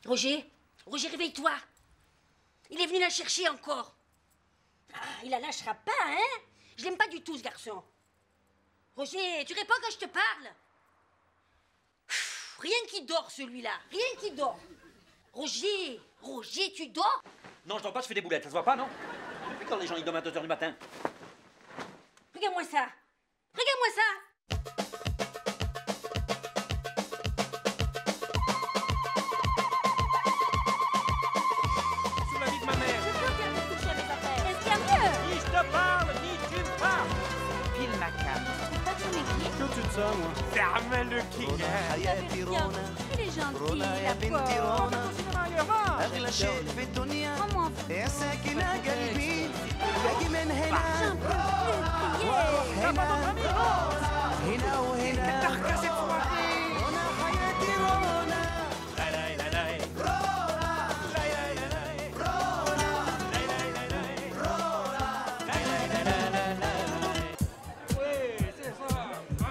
Roger, Roger, réveille-toi. Il est venu la chercher encore. Ah, il la lâchera pas, hein? Je l'aime pas du tout, ce garçon. Roger, tu réponds quand je te parle. Rien qui dort, celui-là. Rien qui dort. Roger, Roger, tu dors? Non, je dors pas, je fais des boulettes, ça se voit pas, non? Depuis quand les gens ils dorment à 2 h du matin? Regarde-moi ça. Regarde-moi ça. Sous la vie de ma mère. Je peux bien me toucher à mes affaires. Est-ce qu'il y a mieux? Ni je te parle, ni tu me parles. Pile ma cam. C'est pas ton équipe. Que tu te sens, moi? Ferme le king. Il est gentil, la pauvre. أغلى شيء في الدنيا Comment? يا ساكنة قلبي باقي من هنا J'en peux plus crier. هنا وهنا رونا حياتي رونا Oui, c'est ça.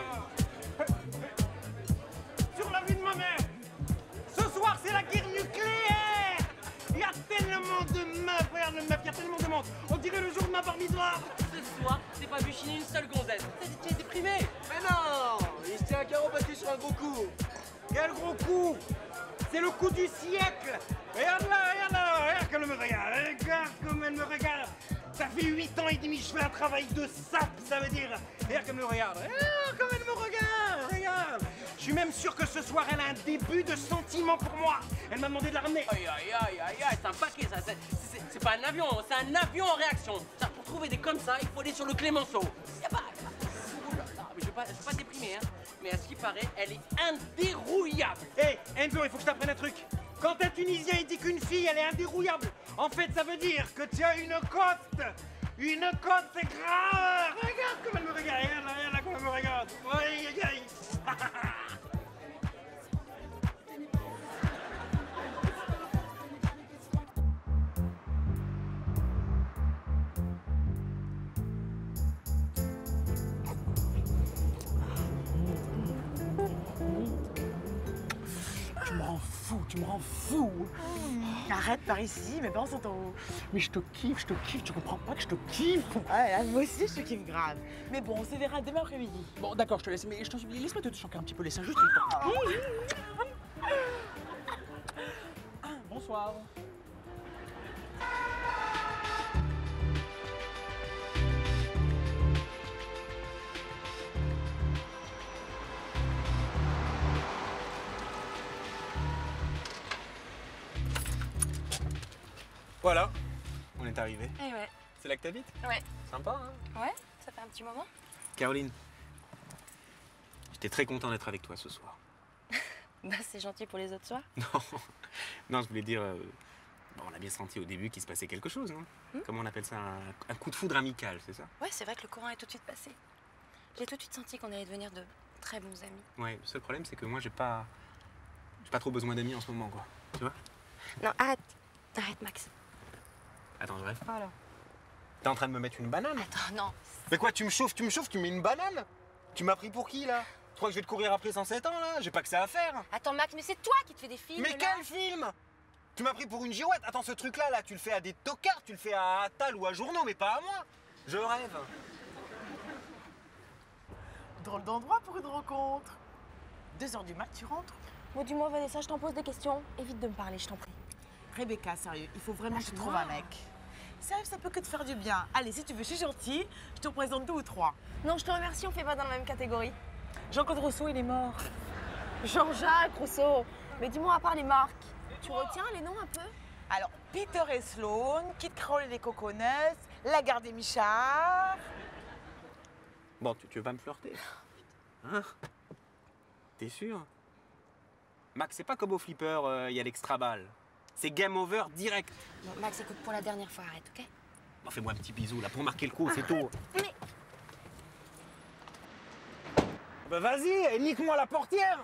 Sur la vie de ma mère. Ce soir, c'est la guerre nucléaire. Il y a tellement de meufs. Regarde le meuf, il y a tellement de monde. On dirait le jour de ma bar mitzvah. Ce soir, t'es pas vu chiner une seule gonzesse. T'es déprimé. Mais non, il se tient à carreau parce qu'il sur un gros coup. Quel gros coup. C'est le coup du siècle. Regarde là, regarde comme elle me regarde. Regarde comme elle me regarde. Ça fait 8 ans et demi que je fais un travail de sape, ça veut dire. Regarde comme elle me regarde. Regarde comme elle me regarde. Regarde. Je suis même sûr que ce soir, elle a un début de sentiment pour moi. Elle m'a demandé de la ramener. Aïe, aïe, aïe, aïe, aïe, c'est un paquet ça. C'est pas un avion, c'est un avion en réaction. Ça, pour trouver des comme ça, il faut aller sur le Clémenceau. Y'a pas. Oh là là, mais je vais pas déprimer, hein. Mais à ce qui paraît, elle est indérouillable. Hé, Enzo, il faut que je t'apprenne un truc. Quand un Tunisien il dit qu'une fille, elle est indérouillable, en fait, ça veut dire que tu as une cote. Une cote, c'est grave. Regarde comme elle me regarde. Regarde là comme elle me regarde. Aïe, aïe, aïe. Tu me rends fou. Arrête par ici, mes parents sont en haut. Mais je te kiffe, tu comprends pas que je te kiffe. Ouais, moi aussi je te kiffe grave. Mais bon, on se verra demain après-midi. Bon d'accord, je te laisse, mais je t'en supplie, laisse-moi te choquer un petit peu les seins, juste le temps. Bonsoir. Voilà, on est arrivé. Eh ouais. C'est là que t'habites? Ouais. Sympa, hein? Ouais, ça fait un petit moment. Caroline, j'étais très content d'être avec toi ce soir. Bah c'est gentil pour les autres soirs. Non, je voulais dire, bon, on a bien senti au début qu'il se passait quelque chose, hein. Comment on appelle ça? Un coup de foudre amical, c'est ça? Ouais, c'est vrai que le courant est tout de suite passé. J'ai tout de suite senti qu'on allait devenir de très bons amis. Ouais, le seul problème c'est que moi j'ai pas trop besoin d'amis en ce moment, quoi. Tu vois? Non, arrête. Arrête, Max. Attends, je rêve. Voilà. T'es en train de me mettre une banane? Attends, non. Mais quoi, tu me chauffes, tu mets une banane? Tu m'as pris pour qui, là? Tu crois que je vais te courir après 107 ans, là? J'ai pas que ça à faire. Attends, Max, mais c'est toi qui te fais des films. Mais là. quel film? Tu m'as pris pour une girouette. Attends, ce truc-là, là, tu le fais à des tocards, tu le fais à Attal ou à Journaux, mais pas à moi. Je rêve. Drôle d'endroit pour une rencontre. 2 h du mat, tu rentres? Bon, dis-moi, Vanessa, je t'en pose des questions. Évite de me parler, je t'en prie. Rebecca, sérieux, il faut vraiment que tu trouves un mec. Sérieux, ça peut que te faire du bien. Allez, si tu veux, je suis gentille, je te présente 2 ou 3. Non, je te remercie, on fait pas dans la même catégorie. Jean-Claude Rousseau, il est mort. Jean-Jacques Rousseau. Mais dis-moi, à part les marques, tu retiens les noms un peu? Alors, Peter et Sloan, Kid Kroll et les Coconuts, La Gare des Michards. Bon, tu veux pas me flirter? Hein? T'es sûr? Max, c'est pas comme au flipper, il y a l'extra balle. C'est game over direct. Bon, Max, écoute, pour la dernière fois, arrête, ok? Bon, fais-moi un petit bisou, là, pour marquer le coup, c'est tout. Mais... Bah vas-y, nique-moi la portière.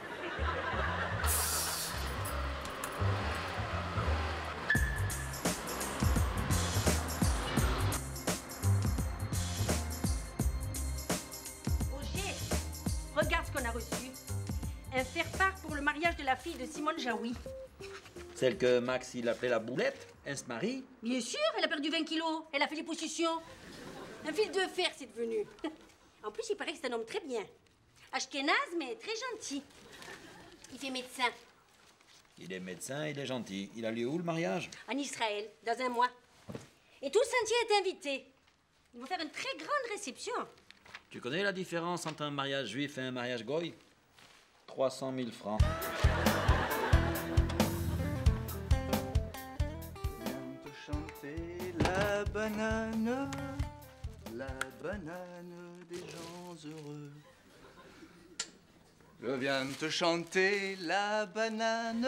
Roger, regarde ce qu'on a reçu. Un faire-part pour le mariage de la fille de Simone Jaoui. Celle que Max, il appelait la boulette, elle se marie. Bien sûr, elle a perdu 20 kilos. Elle a fait les positions. Un fil de fer, c'est devenu. En plus, il paraît que c'est un homme très bien. Ashkénaze, mais très gentil. Il fait médecin. Il est médecin, il est gentil. Il a lieu où, le mariage? En Israël, dans un mois. Et tout le sentier est invité. Ils vont faire une très grande réception. Tu connais la différence entre un mariage juif et un mariage goy? 300 000 francs. Viens te chanter la banane des gens heureux. Je viens de te chanter la banane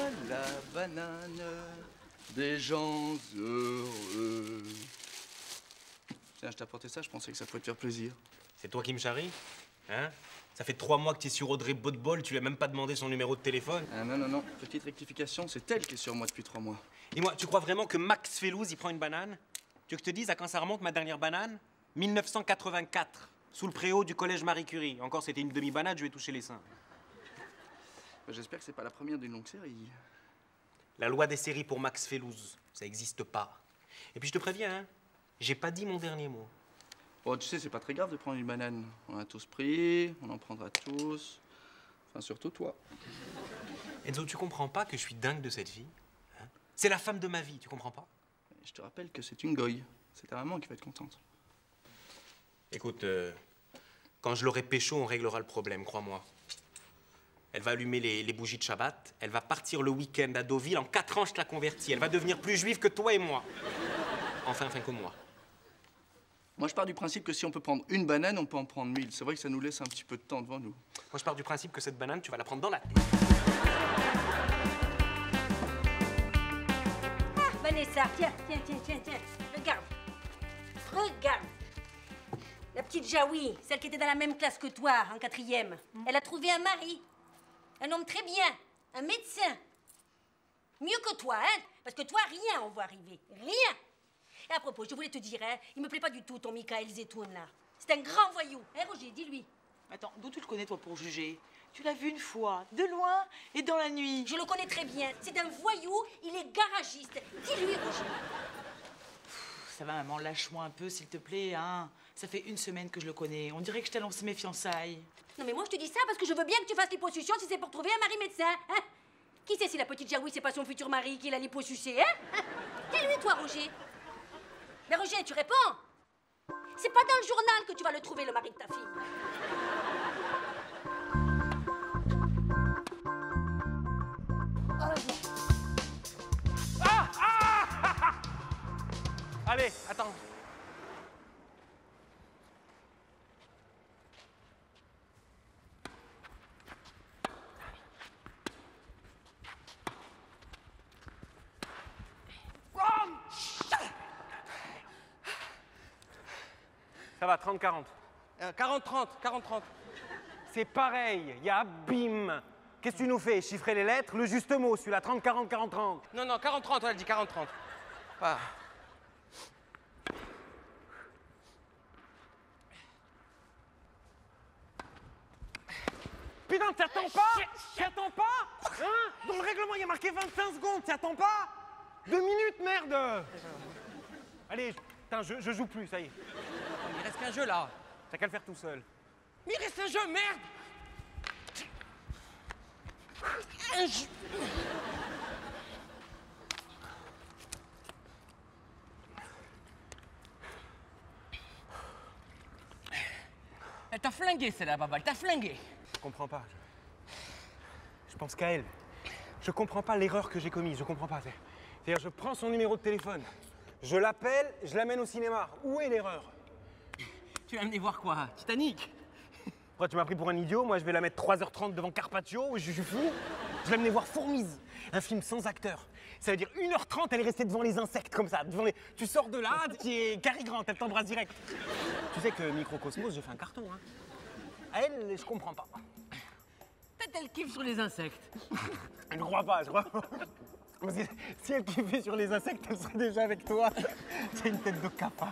des gens heureux. Tiens, je t'ai apporté ça, je pensais que ça pouvait te faire plaisir. C'est toi qui me charrie? Hein? Ça fait 3 mois que tu es sur Audrey Botbol, tu lui as même pas demandé son numéro de téléphone. Ah non. Petite rectification, c'est elle qui est sur moi depuis 3 mois. Dis-moi, tu crois vraiment que Max Fellouz, il prend une banane? Tu veux que je te dise à quand ça remonte, ma dernière banane? 1984, sous le préau du collège Marie Curie. Encore, c'était une demi-banane, je lui ai touché les seins. J'espère que c'est pas la première d'une longue série. La loi des séries pour Max Fellouz, ça n'existe pas. Et puis je te préviens, hein, j'ai pas dit mon dernier mot. Bon, tu sais, c'est pas très grave de prendre une banane. On a tous pris, on en prendra tous. Enfin, surtout toi. Enzo, tu comprends pas que je suis dingue de cette fille, hein? C'est la femme de ma vie, tu comprends pas? Je te rappelle que c'est une goye. C'est ta maman qui va être contente. Écoute, quand je l'aurai pécho, on réglera le problème, crois-moi. Elle va allumer les bougies de Shabbat, elle va partir le week-end à Deauville, en 4 ans, je te la convertis. Elle va devenir plus juive que toi et moi. Enfin que moi. Moi, je pars du principe que si on peut prendre une banane, on peut en prendre 1000. C'est vrai que ça nous laisse un petit peu de temps devant nous. Moi, je pars du principe que cette banane, tu vas la prendre dans la tête. Ah, Vanessa, tiens. Regarde. La petite Jaoui, celle qui était dans la même classe que toi, en 4e. Elle a trouvé un mari. Un homme très bien. Un médecin. Mieux que toi, hein? Parce que toi, rien on voit arriver. Rien. Et à propos, je voulais te dire, hein, il me plaît pas du tout ton Michael Zetoun, là. C'est un grand voyou. Hein, Roger, dis-lui. Attends, d'où tu le connais, toi, pour juger? Tu l'as vu une fois, de loin et dans la nuit. Je le connais très bien. C'est un voyou, il est garagiste. Dis-lui, Roger. Ça va, maman, lâche-moi un peu, s'il te plaît, hein. Ça fait 1 semaine que je le connais. On dirait que je t'ai lancé mes fiançailles. Non, mais moi, je te dis ça parce que je veux bien que tu fasses l'hyposuction si c'est pour trouver un mari médecin, hein? Qui sait si la petite Jaoui, c'est pas son futur mari qui l'a l'hyposucé, hein? Dis-lui, toi, Roger. Mais Roger, tu réponds. C'est pas dans le journal que tu vas le trouver, le mari de ta fille. Allez, attends. Ça va, 30-40. 40-30, 40-30. C'est pareil, il y a bim. Qu'est-ce que tu nous fais? Chiffrer les lettres? Le juste mot, celui-là, 30-40, 40-30. Non, 40-30, elle dit 40-30. Ah. Putain, t'attends pas? T'attends pas? Hein? Dans le règlement, il y a marqué 25 secondes, t'attends pas? 2 minutes, merde! Allez, putain, je joue plus, ça y est. Il reste qu'un jeu, là. T'as qu'à le faire tout seul. Mais il reste un jeu, merde! Un jeu. Elle t'a flingué, celle-là, Baba, elle t'a flingué. Je comprends pas. Je pense qu'à elle. Je comprends pas l'erreur que j'ai commise, je comprends pas. C'est-à-dire, je prends son numéro de téléphone, je l'appelle, je l'amène au cinéma. Où est l'erreur? Tu vas amener voir quoi? Titanic? Pourquoi tu m'as pris pour un idiot? Moi, je vais la mettre 3h30 devant Carpaccio, je suis fou. Je l'ai amené voir Fourmise, un film sans acteur. Ça veut dire 1h30, elle est restée devant les insectes, comme ça. Devant les... Tu sors de là, tu es Cary Grant, elle t'embrasse direct. Tu sais que Microcosmos, j'ai fait un carton, hein. À elle, je comprends pas. Peut-être elle kiffe sur les insectes. Je crois pas, je crois pas. Parce que si elle kiffait sur les insectes, elle serait déjà avec toi. C'est une tête de cafard.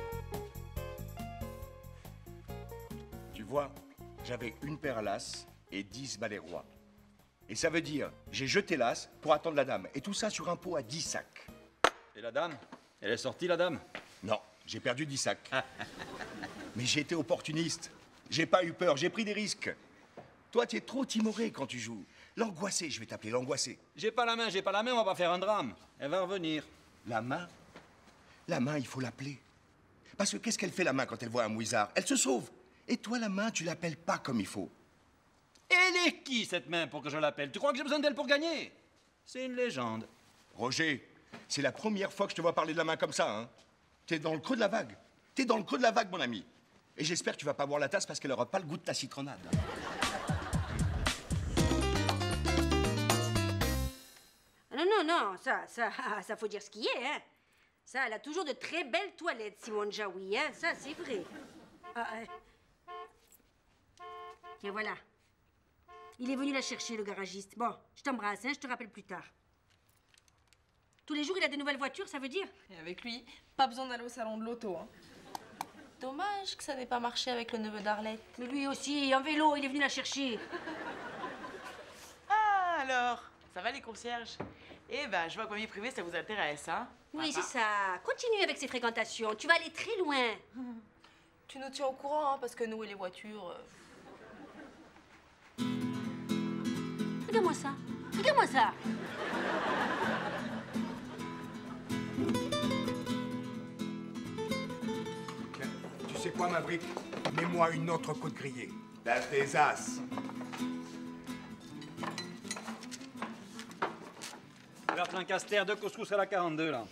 Tu vois, j'avais une paire à l'as et 10 balais rois. Et ça veut dire, j'ai jeté l'as pour attendre la dame. Et tout ça sur un pot à 10 sacs. Et la dame? Elle est sortie, la dame? Non, j'ai perdu 10 sacs. Mais j'ai été opportuniste. J'ai pas eu peur, j'ai pris des risques. Toi, tu es trop timoré quand tu joues. L'angoissé, je vais t'appeler l'angoissé. J'ai pas la main, on va pas faire un drame. Elle va revenir. La main? La main, il faut l'appeler. Parce que qu'est-ce qu'elle fait, la main, quand elle voit un mouizard? Elle se sauve. Et toi, la main, tu l'appelles pas comme il faut. Elle est qui, cette main, pour que je l'appelle? Tu crois que j'ai besoin d'elle pour gagner? C'est une légende. Roger, c'est la première fois que je te vois parler de la main comme ça, hein. T'es dans le creux de la vague. T'es dans le creux de la vague, mon ami. Et j'espère que tu vas pas boire la tasse parce qu'elle aura pas le goût de ta citronnade. Non, ça faut dire ce qui est, hein. Ça, elle a toujours de très belles toilettes, Simone Jaoui, hein. Ça, c'est vrai. Tiens, voilà. Il est venu la chercher, le garagiste. Bon, je t'embrasse, hein, je te rappelle plus tard. Tous les jours, il a de nouvelles voitures, ça veut dire? Et avec lui, pas besoin d'aller au salon de l'auto, hein. Dommage que ça n'ait pas marché avec le neveu d'Arlette. Mais lui aussi, en vélo, il est venu la chercher. Ah, alors, ça va les concierges? Eh ben, je vois qu'en vie privée, ça vous intéresse, hein? Oui, c'est ça. Continue avec ces fréquentations. Tu vas aller très loin. Tu nous tiens au courant, hein, parce que nous et les voitures... Regarde-moi ça. Regarde-moi ça. Tu sais quoi, ma brique? Mets-moi une autre côte grillée. L'as des as. Vers Lancaster, 2 couscous à la 42, là.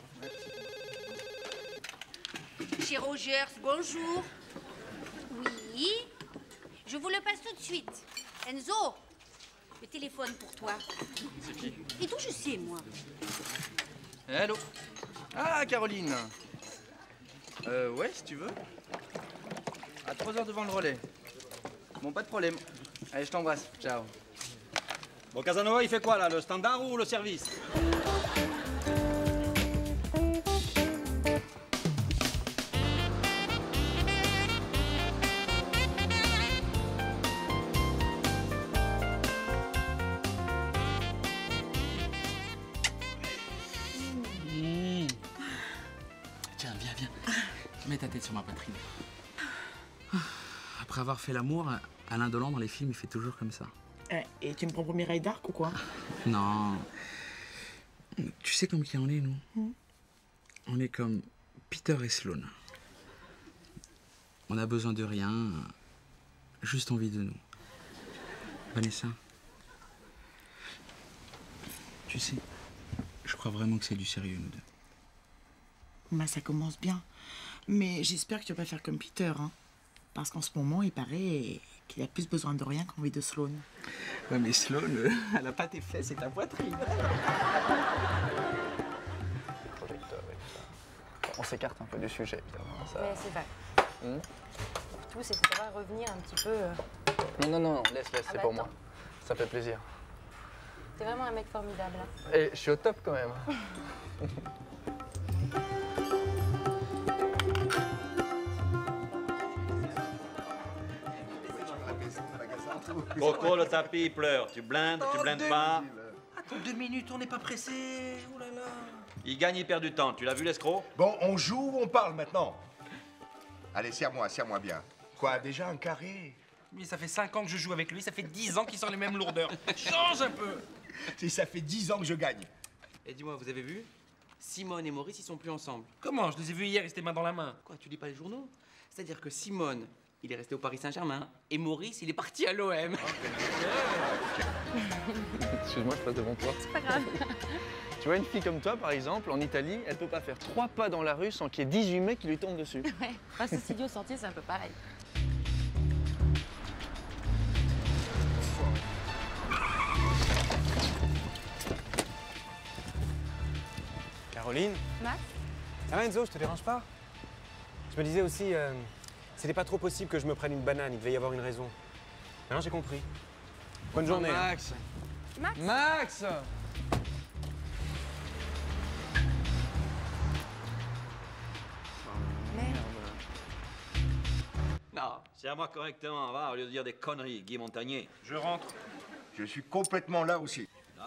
Chez Rogers, bonjour. Oui. Je vous le passe tout de suite. Enzo, le téléphone pour toi. C'est qui? Et d'où je sais, moi? Hello. Ah, Caroline. Ouais, si tu veux. À 3 heures devant le relais. Bon, pas de problème. Allez, je t'embrasse. Ciao. Bon, Casanova, il fait quoi, là? Le standard ou le service? Tiens, viens. Mets ta tête sur ma poitrine. Après avoir fait l'amour, Alain Delon dans les films, il fait toujours comme ça. Et tu me prends pour Mireille d'Arc ou quoi? Non. Tu sais comme qui on est, nous? On est comme Peter et Sloan. On a besoin de rien, juste envie de nous. Vanessa, tu sais, je crois vraiment que c'est du sérieux, nous deux. Bah, ça commence bien. Mais j'espère que tu vas pas faire comme Peter, hein. Parce qu'en ce moment, il paraît qu'il a plus besoin de rien qu'envie de Sloan. Ouais, mais Sloan, elle a pas tes fesses et ta poitrine. On s'écarte un peu du sujet, évidemment. Ça... Mais c'est vrai. Tout, c'est que ça va revenir un petit peu... Non, laisse, Ah c'est bah, pour attends. moi. Ça fait plaisir. T'es vraiment un mec formidable, hein. Et je suis au top, quand même. Coco, le tapis, il pleure. Tu blindes pas. Attends 2 minutes, on n'est pas pressé. Oh là là. Il gagne, il perd du temps. Tu l'as vu, l'escroc? Bon, on joue ou on parle maintenant? Allez, serre-moi bien. Quoi, déjà un carré? Mais ça fait 5 ans que je joue avec lui, ça fait 10 ans qu'il sort les mêmes lourdeurs. Change un peu. Si ça fait 10 ans que je gagne. Et dis-moi, vous avez vu? Simone et Maurice, ils sont plus ensemble. Comment? Je les ai vus hier, ils étaient main dans la main. Quoi, tu lis pas les journaux? C'est-à-dire que Simone, il est resté au Paris Saint-Germain, et Maurice, il est parti à l'OM. Excuse-moi, je passe devant toi. C'est pas grave. Tu vois, une fille comme toi, par exemple, en Italie, elle peut pas faire 3 pas dans la rue sans qu'il y ait 18 mecs qui lui tombent dessus. Ouais, face au studio sortir, c'est un peu pareil. Caroline? Max? Ça va Enzo, je te dérange pas? Je me disais aussi, c'était pas trop possible que je me prenne une banane, il devait y avoir une raison. Maintenant j'ai compris. Bonne journée. Max. Max? Max. Merde. Non, Serre-moi correctement, va, au lieu de dire des conneries, Guy Montagnier. Je rentre. Je suis complètement là aussi. Là.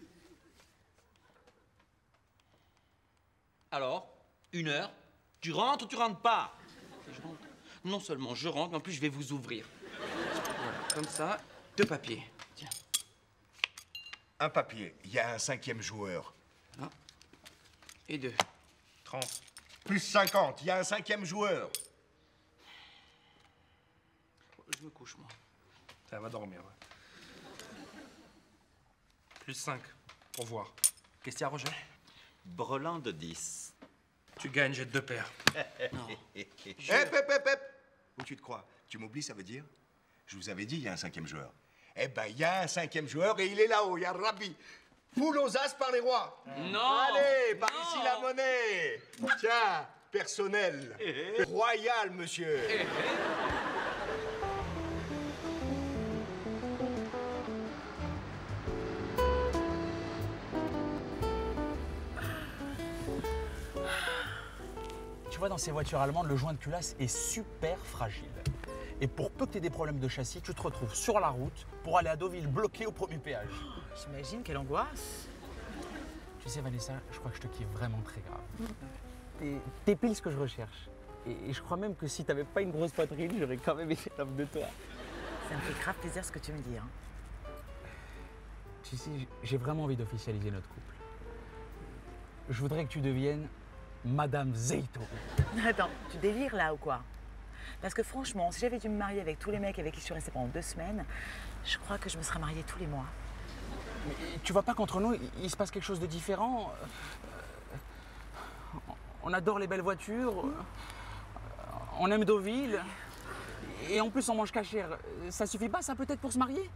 Alors, 1 heure, tu rentres ou tu rentres pas? Je rentre. Non seulement je rentre, mais en plus je vais vous ouvrir. Voilà, comme ça, 2 papiers. Tiens. Un papier. Il y a un 5e joueur. Là. Et 2. 30. Plus 50. Il y a un 5e joueur. Je me couche, moi. Ça va dormir, ouais. Plus 5. Pour voir. Qu'est-ce qu'il y a, Roger? Brelan de 10. Tu gagnes, j'ai 2 paires. Non. Hep. Où tu te crois? Tu m'oublies, ça veut dire? Je vous avais dit, il y a un 5e joueur. Eh ben, il y a un 5e joueur et il est là-haut, il y a Rabbi. Foule aux as par les rois. Non. Allez, par Non. ici la monnaie. Tiens, personnel. Royal, monsieur. Tu vois, dans ces voitures allemandes, le joint de culasse est super fragile. Et pour peu que tu aies des problèmes de châssis, tu te retrouves sur la route pour aller à Deauville bloqué au premier péage. J'imagine, quelle angoisse. Tu sais, Vanessa, je crois que je te kiffe vraiment très grave. T'es pile ce que je recherche. Et je crois même que si t'avais pas une grosse poitrine, j'aurais quand même été l'homme de toi. Ça me fait grave plaisir ce que tu me dis. Hein. Tu sais, j'ai vraiment envie d'officialiser notre couple. Je voudrais que tu deviennes Madame Zeito. Attends, tu délires là ou quoi? Parce que franchement, si j'avais dû me marier avec tous les mecs avec qui je suis restée pendant 2 semaines, je crois que je me serais mariée tous les mois. Mais tu vois pas qu'entre nous, il se passe quelque chose de différent? On adore les belles voitures, on aime Deauville, et en plus on mange cachère. Ça suffit pas, ça, peut-être, pour se marier?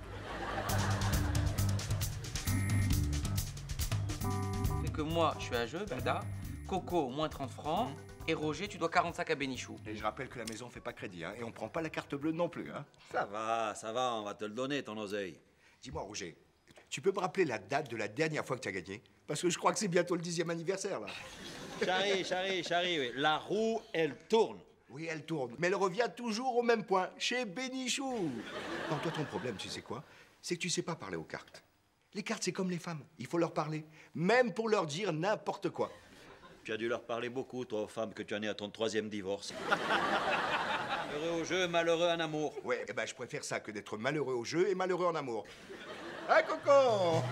C'est que moi, je suis à jeu, Bada. Coco, moins 30 francs. Et Roger, tu dois 45 à Bénichou. Et je rappelle que la maison fait pas crédit, hein, et on prend pas la carte bleue non plus. Hein. Ça va, on va te le donner, ton oseille. Dis-moi, Roger, tu peux me rappeler la date de la dernière fois que tu as gagné? Parce que je crois que c'est bientôt le 10e anniversaire, là. Charlie, oui. La roue, elle tourne. Oui, elle tourne, mais elle revient toujours au même point, chez Bénichou. Non, toi, ton problème, tu sais quoi? C'est que tu sais pas parler aux cartes. Les cartes, c'est comme les femmes, il faut leur parler, même pour leur dire n'importe quoi. Tu as dû leur parler beaucoup, toi, aux femmes que tu en es à ton 3e divorce. Heureux au jeu, malheureux en amour. Ouais, eh ben, je préfère ça que d'être malheureux au jeu et malheureux en amour. Hein, Coco?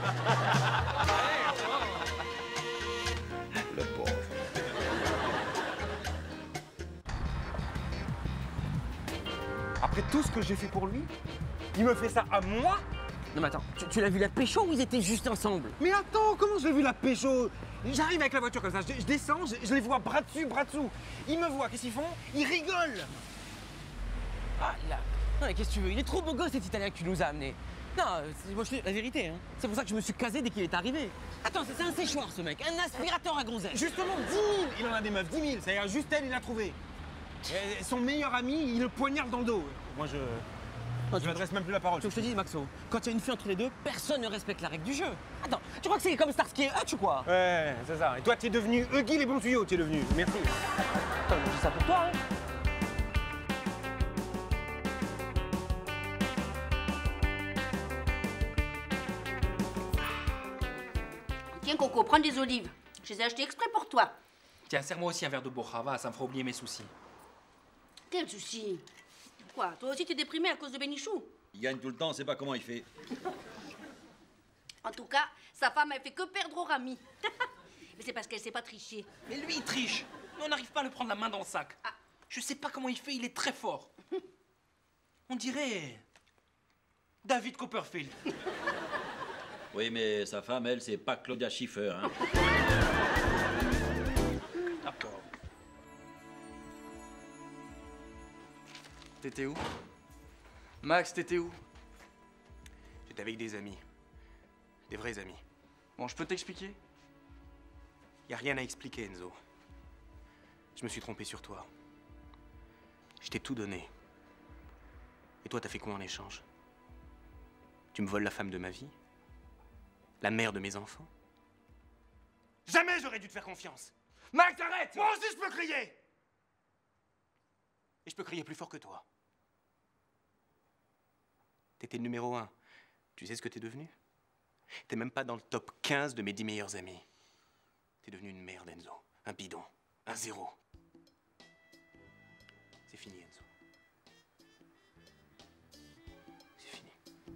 Le pauvre. Après tout ce que j'ai fait pour lui, il me fait ça à moi? Non mais attends, tu l'as vu la pécho ou ils étaient juste ensemble? Mais attends, comment j'ai vu la pécho? J'arrive avec la voiture comme ça, je descends, je les vois bras dessus, bras dessous. Ils me voient, qu'est-ce qu'ils font? Ils rigolent. Ah là. Non mais qu'est-ce que tu veux? Il est trop beau gosse cet Italien que tu nous as amené. Non, moi je te dis la vérité, hein. C'est pour ça que je me suis casé dès qu'il est arrivé. Attends, c'est un séchoir ce mec, un aspirateur à groseille. Justement, 10 000. Il en a des meufs, 10 000. C'est-à-dire juste elle, il l'a trouvé. Et son meilleur ami, il le poignarde dans le dos. Moi, je lui adresse même plus la parole. Je te dis, Maxo, quand il y a une fille entre les deux, personne ne respecte la règle du jeu. Attends, tu crois que c'est comme Starsky et Hutch ou quoi? Ouais, c'est ça. Et toi, t'es devenu Huggy les bons tuyaux, t'es devenu. Merci. Attends, je dis ça pour toi, hein. Tiens, Coco, prends des olives. Je les ai achetées exprès pour toi. Tiens, serre-moi aussi un verre de Borrava, ça me fera oublier mes soucis. Quel souci? Quoi, toi aussi t'es déprimé à cause de Bénichou? Il gagne tout le temps, on sait pas comment il fait. En tout cas, sa femme, elle fait que perdre au Rami. Mais c'est parce qu'elle sait pas tricher. Mais lui, il triche. Mais on n'arrive pas à le prendre la main dans le sac. Ah. Je sais pas comment il fait, il est très fort. On dirait David Copperfield. Oui, mais sa femme, elle, c'est pas Claudia Schiffer, hein. D'accord. T'étais où? Max, t'étais où? J'étais avec des amis. Des vrais amis. Bon, je peux t'expliquer? Y a rien à expliquer, Enzo. Je me suis trompé sur toi. Je t'ai tout donné. Et toi, t'as fait quoi en échange? Tu me voles la femme de ma vie? La mère de mes enfants? Jamais j'aurais dû te faire confiance! Max, arrête! Moi aussi, je peux crier! Et je peux crier plus fort que toi. T'étais le numéro 1. Tu sais ce que t'es devenu? T'es même pas dans le top 15 de mes 10 meilleurs amis. T'es devenu une merde, Enzo. Un bidon. Un zéro. C'est fini, Enzo. C'est fini.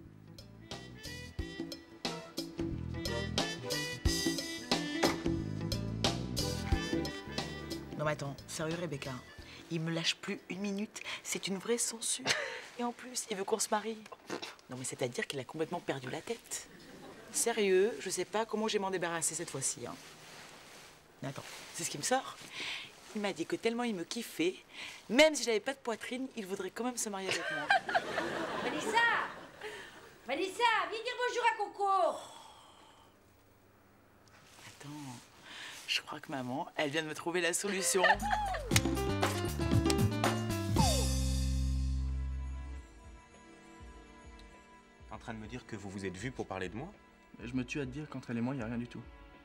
Non mais attends, sérieux Rebecca, il me lâche plus une minute, c'est une vraie censure. Et en plus, il veut qu'on se marie. Non mais c'est-à-dire qu'il a complètement perdu la tête. Sérieux, je sais pas comment je vais m'en débarrasser cette fois-ci. Hein. Mais attends, c'est ce qui me sort. Il m'a dit que tellement il me kiffait, même si j'avais pas de poitrine, il voudrait quand même se marier avec moi. Vanessa! Vanessa, viens dire bonjour à Coco! Attends, je crois que maman, elle vient de me trouver la solution. T'es en train de me dire que vous vous êtes vus pour parler de moi? Je me tue à te dire qu'entre elle et moi, il n'y a rien du tout.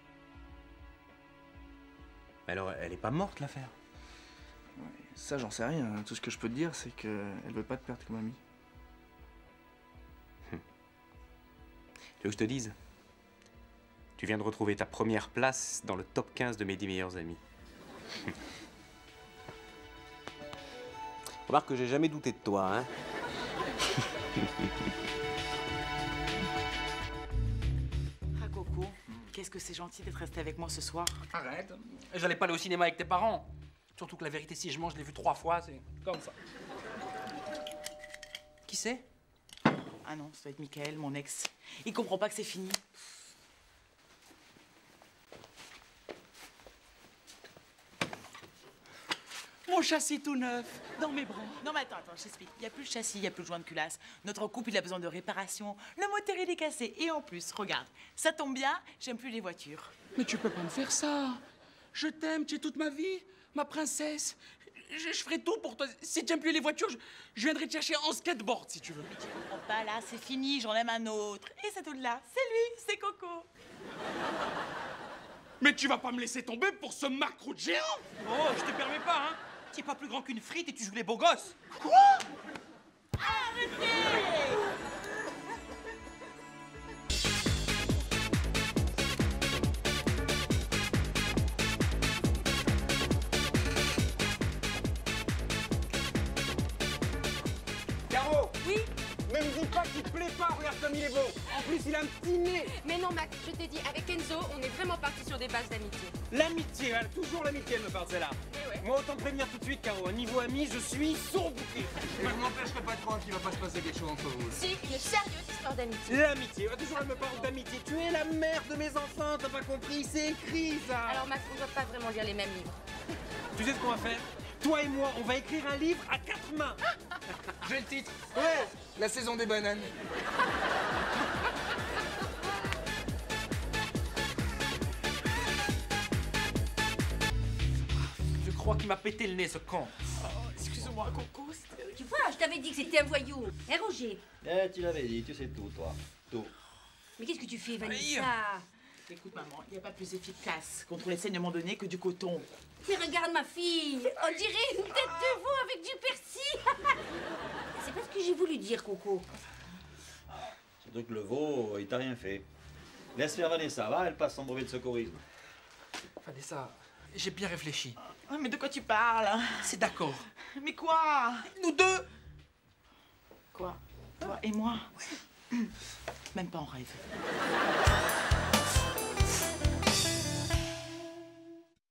Mais alors, elle est pas morte, l'affaire? Ouais, ça, j'en sais rien. Tout ce que je peux te dire, c'est qu'elle veut pas te perdre comme amie. Tu veux que je te dise? Tu viens de retrouver ta première place dans le top 15 de mes 10 meilleurs amis. Remarque que j'ai jamais douté de toi, hein? Ah Coco, qu'est-ce que c'est gentil d'être resté avec moi ce soir. Arrête. J'allais pas aller au cinéma avec tes parents. Surtout que la vérité, si je mange, je l'ai vu 3 fois, c'est comme ça. Qui c'est? Ah non, ça doit être Michael, mon ex. Il comprend pas que c'est fini. Mon châssis tout neuf, dans mes bras. Non mais attends, je t'explique. Il n'y a plus de châssis, il n'y a plus de joint de culasse. Notre couple, il a besoin de réparation. Le moteur, il est cassé. Et en plus, regarde, ça tombe bien, j'aime plus les voitures. Mais tu peux pas me faire ça. Je t'aime, tu es toute ma vie, ma princesse. Je ferai tout pour toi. Si tu n'aimes plus les voitures, je viendrai te chercher en skateboard, si tu veux. Mais tu comprends pas, là, c'est fini, j'en aime un autre. Et c'est tout de là, c'est lui, c'est Coco. Mais tu vas pas me laisser tomber pour ce macroute géant. Oh, je te permets pas, hein. Tu es pas plus grand qu'une frite et tu joues les beaux gosses. Quoi? Arrêtez! Caro! Oui? Ne me dis pas qu'il te plaît pas, regarde comme il est beau. En plus, il a un petit nez. Mais non, Max, je t'ai dit, avec Enzo, on est vraiment parti sur des bases d'amitié. L'amitié, hein, toujours l'amitié, elle me parle celle-là. Moi, autant prévenir tout de suite, Caro. Niveau ami, je suis son bouquet. Mais je m'empêcherai pas de croire qu'il va pas se passer quelque chose entre vous. Si, une sérieuse histoire d'amitié. L'amitié, toujours elle me parle d'amitié. Tu es la mère de mes enfants, t'as pas compris? C'est écrit, ça. Alors, Max, on doit pas vraiment lire les mêmes livres. Tu sais ce qu'on va faire? Toi et moi, on va écrire un livre à 4 mains. J'ai le titre. Ouais, la saison des bananes. Je crois qu'il m'a pété le nez, ce con. Excuse-moi, Coco. Tu vois, je t'avais dit que c'était un voyou. Hein, Roger? Eh, tu l'avais dit, tu sais tout, toi. Tout. Mais qu'est-ce que tu fais, Vanessa? Écoute, maman, il n'y a pas plus efficace contre les saignements de nez que du coton. Mais regarde ma fille, on dirait une tête de veau avec du persil. C'est pas ce que j'ai voulu dire, Coco. Surtout que le veau, il t'a rien fait. Laisse faire Vanessa, va, elle passe son brevet de secourisme. Vanessa, j'ai bien réfléchi. Mais de quoi tu parles? C'est d'accord. Mais quoi? Nous deux? Quoi? Toi et moi? Même pas en rêve.